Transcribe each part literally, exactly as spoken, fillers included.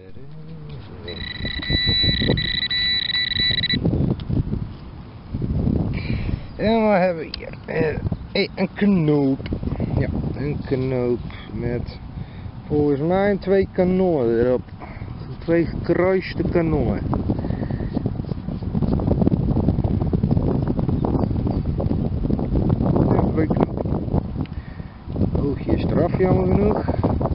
En we hebben hier een, een knoop. Ja, een knoop met volgens mij twee kanonnen erop. Twee gekruiste kanonnen. Ja, leuk knoop. Oogje is eraf, jammer genoeg.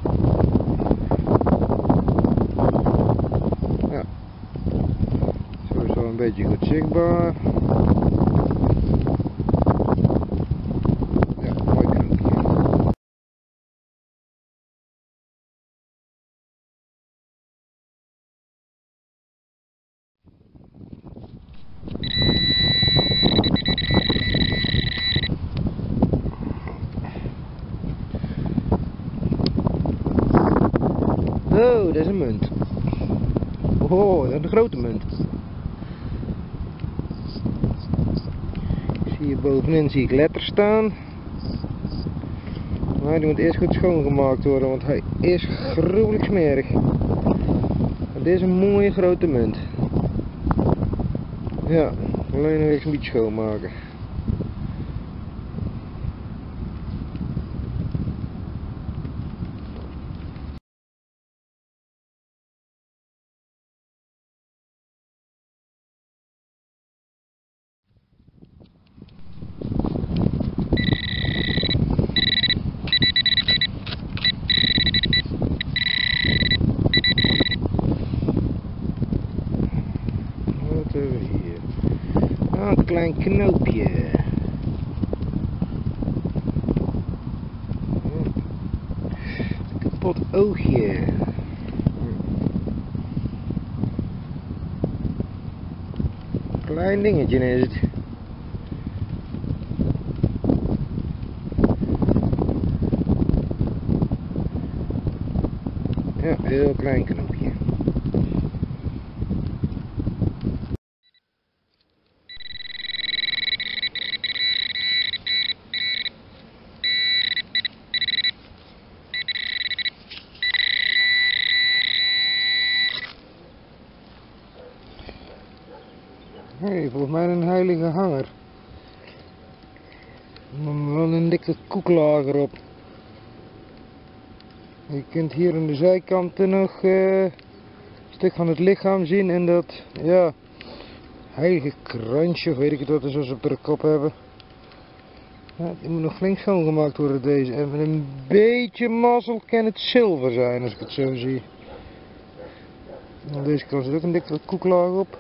Ja, zo is wel een beetje goed zichtbaar. Oh, dat is een munt. Oh, dat is een grote munt. Ik zie hier bovenin zie ik letters staan. Maar die moet eerst goed schoongemaakt worden, want hij is gruwelijk smerig. Maar dit is een mooie grote munt. Ja, alleen nog eens een beetje schoonmaken. Wat hebben we hier? Ah, een klein knoopje. Kapot oogje. Klein dingetje is het. Ja, heel klein knoopje. Hey, volgens mij een heilige hanger. Maar wel een dikke koeklager op. Je kunt hier aan de zijkanten nog uh, een stuk van het lichaam zien en dat, ja, heilige krantje, of weet ik het wat, zoals ze op de kop hebben. Ja, die moet nog flink schoongemaakt worden deze. En met een beetje mazzel kan het zilver zijn als ik het zo zie. Aan deze kant zit ook een dikke koeklager op.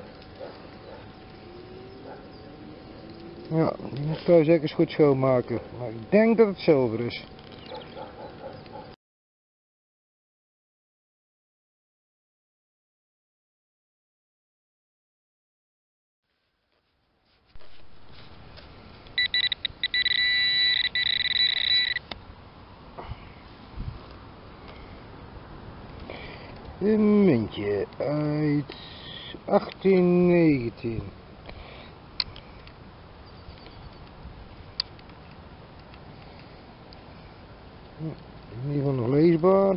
Ja, die moet trouwens ook eens goed schoonmaken. Maar ik denk dat het zilver is. Een muntje uit achttien negentien. In ieder geval nog leesbaar.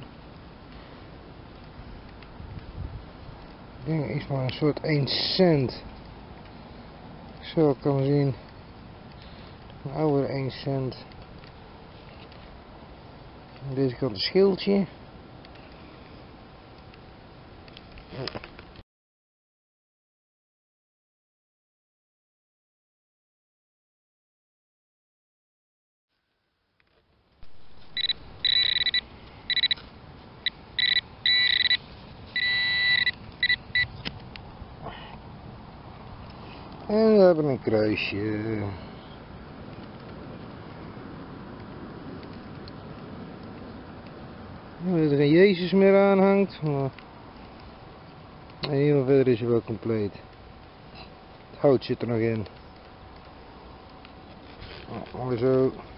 Ik denk iets van een soort één cent. Zo kan men zien. Een oude één cent. Aan deze kant een schildje. En we hebben een kruisje. Dat er geen Jezus meer aan hangt, maar en hier verder is hij wel compleet. Het hout zit er nog in. Oh, zo.